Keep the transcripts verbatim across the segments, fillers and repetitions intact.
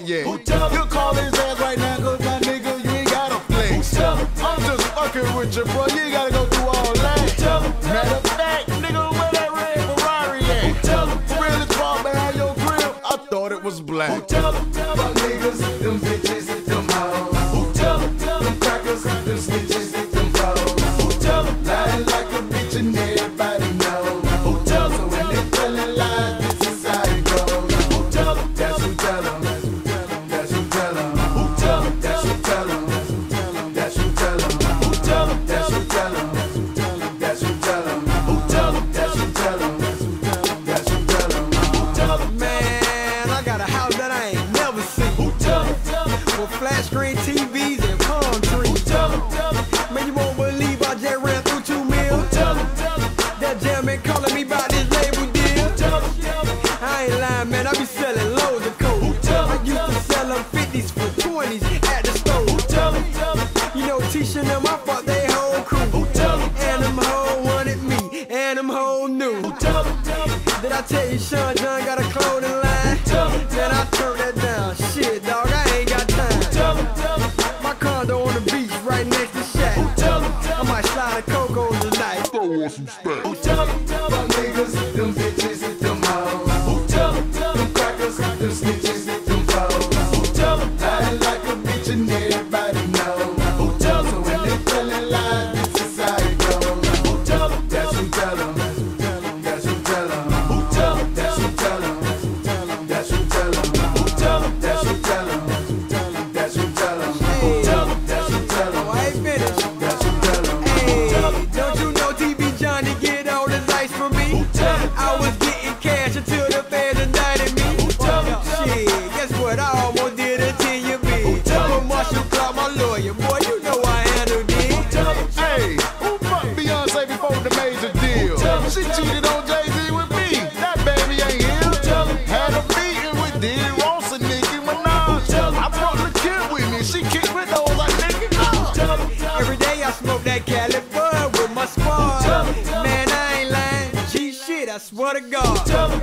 yet. You call his ass right now, cause my nigga, you ain't gotta flex. I'm just fucking with you, bro. You ain't gotta go through all that. Matter of fact, nigga, where that red Ferrari at? Really far behind your grill? I thought it was black. Fuck niggas, them bitches, them hoes. Them crackers, them snitches, them foes. Lying like a bitch and everybody knows. So when they tellin' lies, this is how it goes. That's who tell 'em. That's who tell 'em. That's who tell 'em. That's who tell 'em. That's who tell 'em. That's who tell 'em. That's who tell 'em. That's who tell 'em. Man, I got a house that I ain't never seen. With flat screen T Vs and palm trees. Man, you won't believe I just ran through two mil. That gentleman calling me about this label deal. I ain't lying, man, I be selling loads of coats. I used to sell them fifties for twenties at the store. You know, Tisha and them, I fuck they whole crew. And them hoes wanted me, and them hoes knew. Did I tell you Sean John got a clothing line? Then I turned that down. Shit, dog, I ain't got time. My condo on the beach right next to Shack. I might slide a Coco tonight. Throw on some stacks. Fuck niggas, them bitches, them hoes. Them crackers, them snitches, them foes. Lying like a bitch and everybody knows. So when they tellin' lies, this is how it goes. That's who tell 'em. That's who tell 'em. That's who tell 'em. That's who tell 'em. That's who tell 'em. That's who tell 'em. That's who tell 'em. Oh, I ain't finished. That's who tell 'em. Hey, don't you know T V Johnny get all his ice from me? I was getting cash until the feds indicted me. Shit, guess what? I almost did a ten year bid. But Marshall Clark, my lawyer, boy, you know I handled it. Hey, who fucked Beyonce before the major deal? She cheated on Jay-Z with me. That baby ain't here. Had a meeting with Diddy Ross and Nicki Minaj. I brought the kid with me. She kicked with those like Nicki Minaj. Every day I smoke that Cali bud with my squad. Man, I ain't lying. G shit, I swear to God.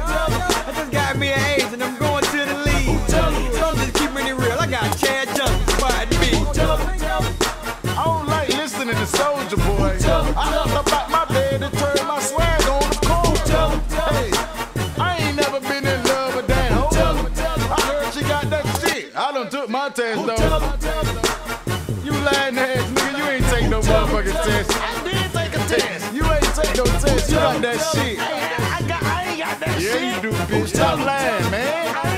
I just got me an ace and I'm going to the league. So I'm just keeping it real. I got Chad Johnson fighting me. I don't like listening to Soulja Boy. I hopped up out my bed and turned my swag on the court. Hey, I ain't never been in love with that hoe. I heard she got that shit. I done took my test though. You lying ass nigga, you ain't take no motherfucking test. I did take a test. You ain't take no test. You got that shit. I, got, I ain't got that Yeah, shit. you do, bitch. Stop lying, man.